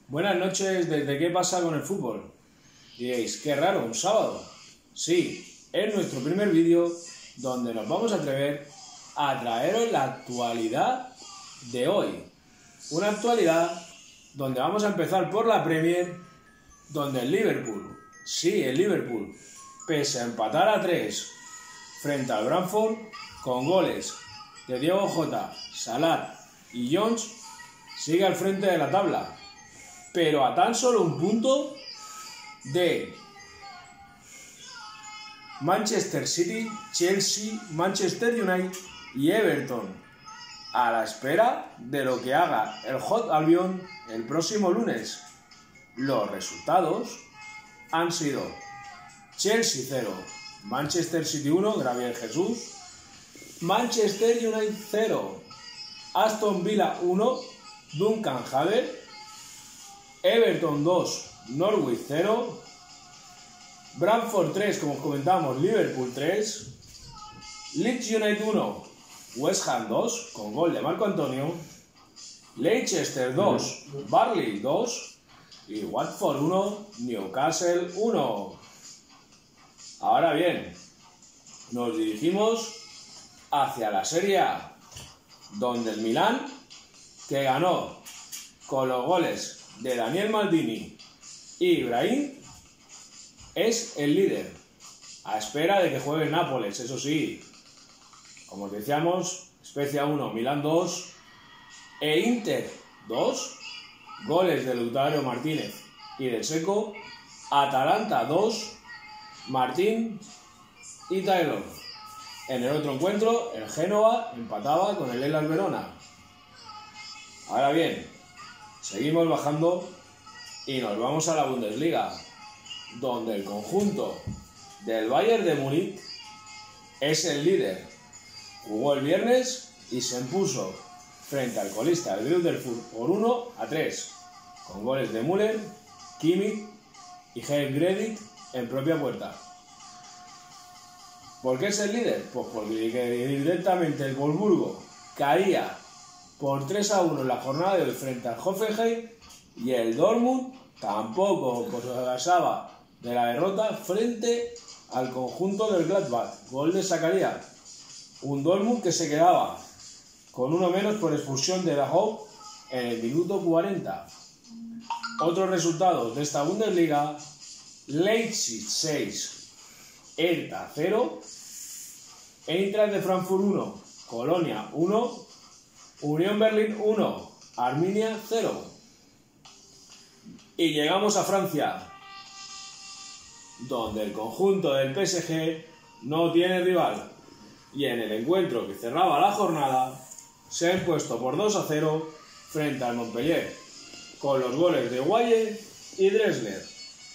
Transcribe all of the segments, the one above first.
Buenas noches desde ¿Qué pasa con el fútbol? Diréis, qué raro, un sábado. Sí, es nuestro primer vídeo donde nos vamos a atrever a traeros la actualidad de hoy. Una actualidad donde vamos a empezar por la Premier, donde el Liverpool, sí, el Liverpool, pese a empatar a 3 frente al Brentford, con goles de Diego Jota, Salah y Jones, sigue al frente de la tabla, pero a tan solo un punto de Manchester City, Chelsea, Manchester United y Everton, a la espera de lo que haga el Hot Albion el próximo lunes. Los resultados han sido Chelsea 0, Manchester City 1, Gabriel Jesús, Manchester United 0, Aston Villa 1, Duncan Haver, Everton 2, Norwich 0, Brentford 3, como comentamos, Liverpool 3, Leeds United 1, West Ham 2, con gol de Marco Antonio, Leicester 2, Burnley 2 y Watford 1, Newcastle 1. Ahora bien, nos dirigimos hacia la Serie A, donde el Milán, que ganó con los goles de Daniel Maldini y Ibrahim, es el líder, a espera de que juegue Nápoles. Eso sí, como decíamos, Spezia 1, Milán 2 e Inter 2, goles de Lautaro Martínez y del Seco, Atalanta 2, Martín y Taylor. En el otro encuentro, el Génova empataba con el Hellas Verona. Ahora bien, seguimos bajando y nos vamos a la Bundesliga, donde el conjunto del Bayern de Múnich es el líder. Jugó el viernes y se impuso frente al colista del Greuther por 1-3, con goles de Müller, Kimmich y Gredic en propia puerta. ¿Por qué es el líder? Pues porque directamente el Wolfsburgo caía por 3-1 en la jornada de hoy frente al Hoffenheim, y el Dortmund tampoco pasaba de la derrota frente al conjunto del Gladbach, gol de Zakaria. Un Dortmund que se quedaba con uno menos por expulsión de Dahoud en el minuto 40. Otros resultados de esta Bundesliga: Leipzig 6, Hertha 0, Eintracht de Frankfurt 1, Colonia 1, Unión Berlín 1, Arminia 0. Y llegamos a Francia, donde el conjunto del PSG no tiene rival, y en el encuentro que cerraba la jornada se ha impuesto por 2-0 frente al Montpellier, con los goles de Guaye y Drexler.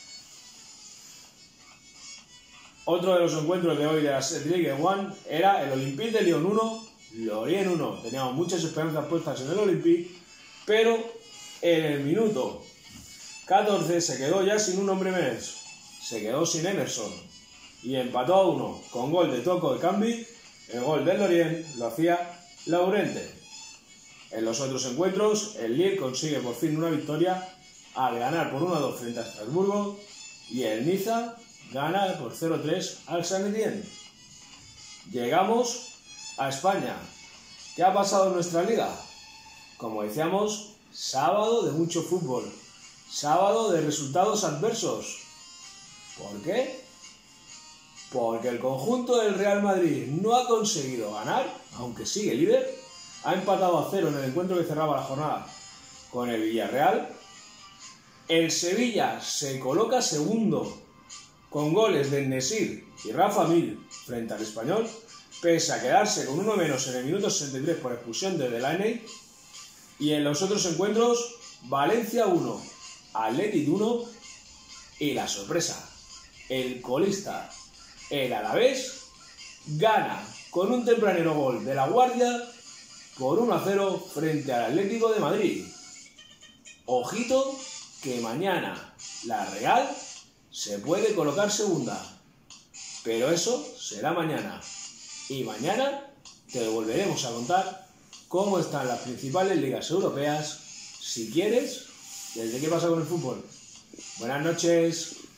Otro de los encuentros de hoy de la Ligue 1 era el Olympique de Lyon 1, Lorient 1. Teníamos muchas esperanzas puestas en el Olympique, pero en el minuto 14 se quedó ya sin un hombre menos. Se quedó sin Emerson y empató a 1 con gol de Toko de Cambi. El gol del Lorient lo hacía Laurente. En los otros encuentros, el Lille consigue por fin una victoria al ganar por 1-2 frente a Estrasburgo, y el Niza gana por 0-3 al Saint-Étienne. Llegamos a España. ¿Qué ha pasado en nuestra liga? Como decíamos, sábado de mucho fútbol, sábado de resultados adversos. ¿Por qué? Porque el conjunto del Real Madrid no ha conseguido ganar, aunque sigue líder. Ha empatado a 0 en el encuentro que cerraba la jornada con el Villarreal. El Sevilla se coloca segundo con goles de Nesir y Rafa Mir frente al Español, pese a quedarse con uno menos en el minuto 63 por expulsión de Delaney. Y en los otros encuentros, Valencia 1, Athletic 1 y la sorpresa, el colista, el Alavés, gana con un tempranero gol de La Guardia por 1-0 frente al Atlético de Madrid. Ojito que mañana la Real se puede colocar segunda, pero eso será mañana. Y mañana te volveremos a contar cómo están las principales ligas europeas, si quieres, ¿Desde qué pasa con el fútbol? Buenas noches.